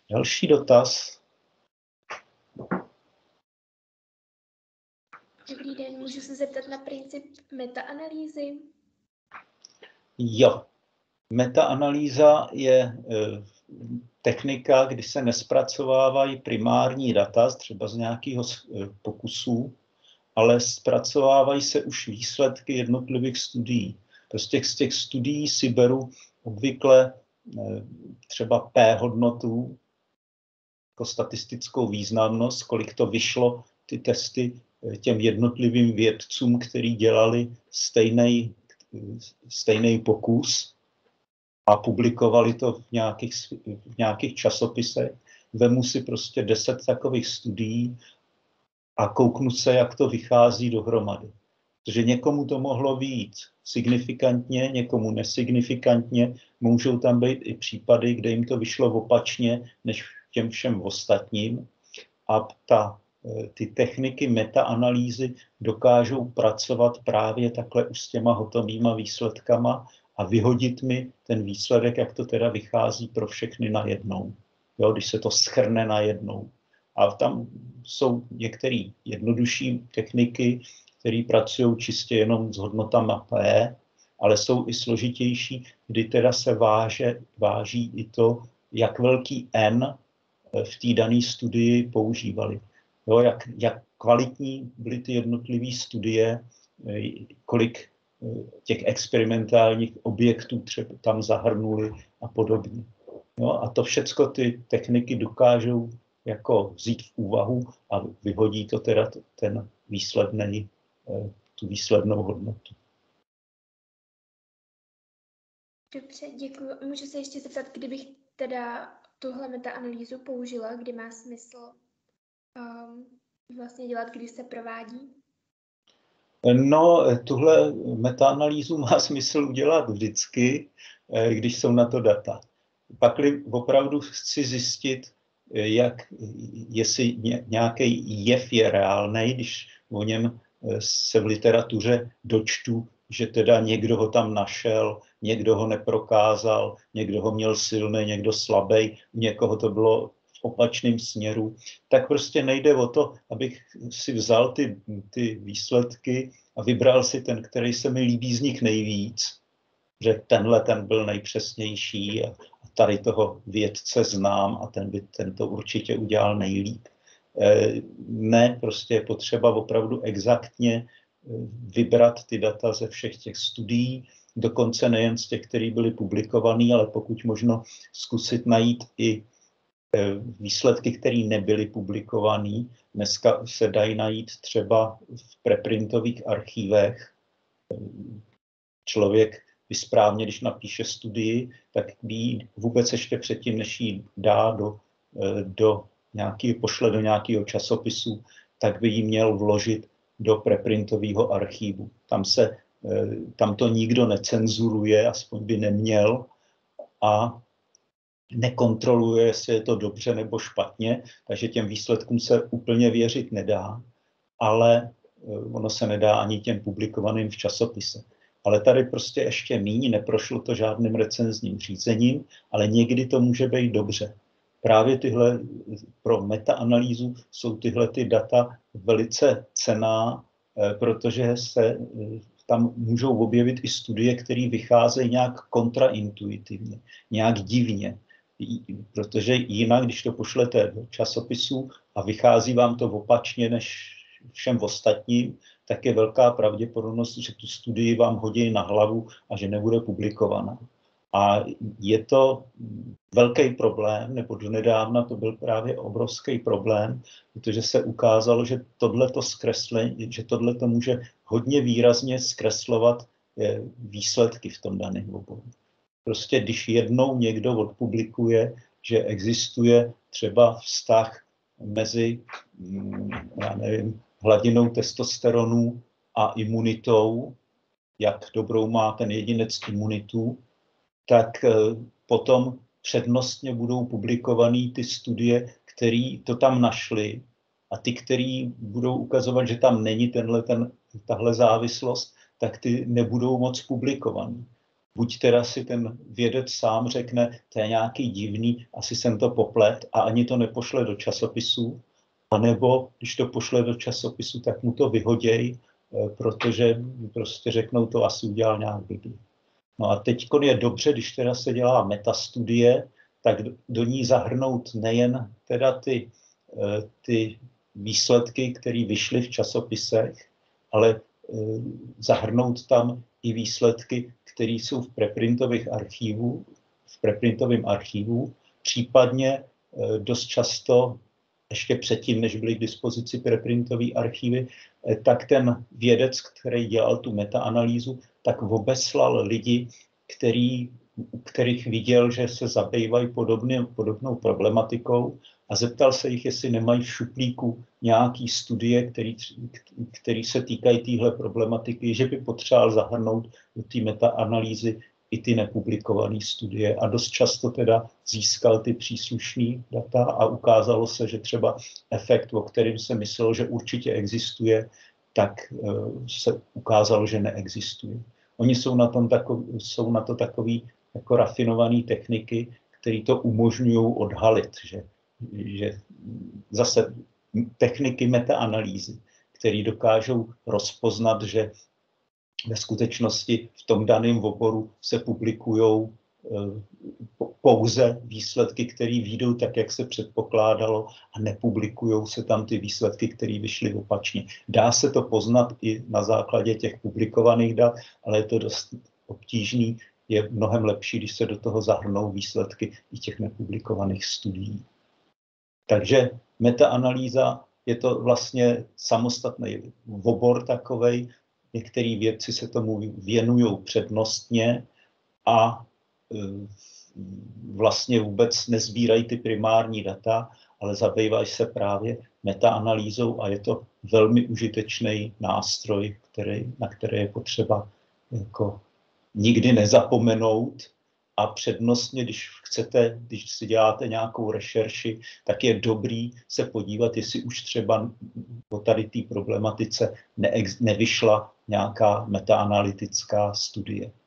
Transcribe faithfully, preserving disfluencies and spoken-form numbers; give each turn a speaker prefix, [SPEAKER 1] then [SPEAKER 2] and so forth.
[SPEAKER 1] Další dotaz.
[SPEAKER 2] Dobrý den, můžu se zeptat na princip metaanalýzy?
[SPEAKER 1] Jo. Metaanalýza je technika, kdy se nespracovávají primární data, třeba z nějakého pokusu, ale zpracovávají se už výsledky jednotlivých studií. Prostě z těch studií si beru obvykle třeba P hodnotu, jako statistickou významnost, kolik to vyšlo ty testy těm jednotlivým vědcům, kteří dělali stejný, stejný pokus a publikovali to v nějakých, v nějakých časopisech. Vemu si prostě deset takových studií a kouknu se, jak to vychází dohromady. Protože někomu to mohlo vyjít signifikantně, někomu nesignifikantně. Můžou tam být i případy, kde jim to vyšlo opačně než těm všem ostatním. A ta, ty techniky metaanalýzy dokážou pracovat právě takhle už s těma hotovýma výsledkama a vyhodit mi ten výsledek, jak to teda vychází pro všechny najednou. Jo, když se to shrne najednou. A tam jsou některé jednodušší techniky, které pracují čistě jenom s hodnotama P, ale jsou i složitější, kdy teda se váže, váží i to, jak velký N v té dané studii používali. Jo, jak, jak kvalitní byly ty jednotlivé studie, kolik těch experimentálních objektů třeba tam zahrnuli a podobně. Jo, a to všecko ty techniky dokážou jako vzít v úvahu a vyhodí to teda ten výsledný, tu výslednou hodnotu.
[SPEAKER 2] Dobře, děkuji. Můžu se ještě zeptat, kdybych teda tuhle metaanalýzu použila, kdy má smysl um, vlastně dělat, když se provádí?
[SPEAKER 1] No, tuhle metaanalýzu má smysl udělat vždycky, když jsou na to data. Pakli opravdu chci zjistit, jak, jestli nějaký jev je reálný, když o něm se v literatuře dočtu, že teda někdo ho tam našel, někdo ho neprokázal, někdo ho měl silný, někdo slabý, u někoho to bylo v opačném směru, tak prostě nejde o to, abych si vzal ty, ty výsledky a vybral si ten, který se mi líbí z nich nejvíc, že tenhle ten byl nejpřesnější a tady toho vědce znám a ten by ten to určitě udělal nejlíp. Ne, prostě je potřeba opravdu exaktně vybrat ty data ze všech těch studií, dokonce nejen z těch, které byly publikované, ale pokud možno zkusit najít i výsledky, které nebyly publikované. Dneska se dají najít třeba v preprintových archívech. Člověk by správně, když napíše studii, tak by vůbec ještě předtím, než ji dá do, do nějaký, pošle do nějakého časopisu, tak by ji měl vložit do preprintového archívu. Tam, se, tam to nikdo necenzuruje, aspoň by neměl, a nekontroluje, jestli je to dobře nebo špatně, takže těm výsledkům se úplně věřit nedá, ale ono se nedá ani těm publikovaným v časopise. Ale tady prostě ještě míň, neprošlo to žádným recenzním řízením, ale někdy to může být dobře. Právě tyhle, pro metaanalýzu jsou tyhle ty data velice cenná, protože se tam můžou objevit i studie, které vycházejí nějak kontraintuitivně, nějak divně. Protože jinak, když to pošlete do časopisu a vychází vám to opačně než všem ostatním, tak je velká pravděpodobnost, že tu studii vám hodí na hlavu a že nebude publikovaná. A je to velký problém, nebo donedávna to byl právě obrovský problém, protože se ukázalo, že tohleto zkreslení, že tohleto může hodně výrazně zkreslovat výsledky v tom daném oboru. Prostě když jednou někdo odpublikuje, že existuje třeba vztah mezi, já nevím, hladinou testosteronu a imunitou, jak dobrou má ten jedinec imunitu, tak potom přednostně budou publikované ty studie, které to tam našly, a ty, které budou ukazovat, že tam není tenhle, ten, tahle závislost, tak ty nebudou moc publikovaný. buď teda si ten vědec sám řekne, to je nějaký divný, asi jsem to poplet a ani to nepošle do časopisu, anebo když to pošle do časopisu, tak mu to vyhoděj, protože prostě řeknou, to asi udělal nějak blbý. No a teď je dobře, když teda se dělá metastudie, tak do ní zahrnout nejen teda ty, ty výsledky, které vyšly v časopisech, ale zahrnout tam i výsledky, které jsou v preprintových archivu, v preprintovém archivu, případně dost často, ještě předtím, než byly k dispozici preprintové archivy, tak ten vědec, který dělal tu metaanalýzu, tak obeslal lidi, který, u kterých viděl, že se zabývají podobně, podobnou problematikou a zeptal se jich, jestli nemají v šuplíku nějaký studie, který, který se týkají téhle problematiky, že by potřeboval zahrnout do té metaanalýzy i ty nepublikované studie. A dost často teda získal ty příslušné data a ukázalo se, že třeba efekt, o kterém se myslelo, že určitě existuje, tak se ukázalo, že neexistuje. Oni jsou na, tom takový, jsou na to takový jako rafinované techniky, které to umožňují odhalit, že, že zase techniky metaanalýzy, které dokážou rozpoznat, že ve skutečnosti v tom daném oboru se publikují pouze výsledky, které vyjdou tak, jak se předpokládalo, a nepublikují se tam ty výsledky, které vyšly opačně. Dá se to poznat i na základě těch publikovaných dat, ale je to dost obtížný. Je mnohem lepší, když se do toho zahrnou výsledky i těch nepublikovaných studií. Takže metaanalýza je to vlastně samostatný obor takovej. Některý vědci se tomu věnují přednostně a vlastně vůbec nezbírají ty primární data, ale zabývají se právě metaanalýzou a je to velmi užitečný nástroj, který, na který je potřeba jako nikdy nezapomenout. A přednostně, když chcete, když si děláte nějakou rešerši, tak je dobrý se podívat, jestli už třeba po tady té problematice nevyšla nějaká metaanalytická studie.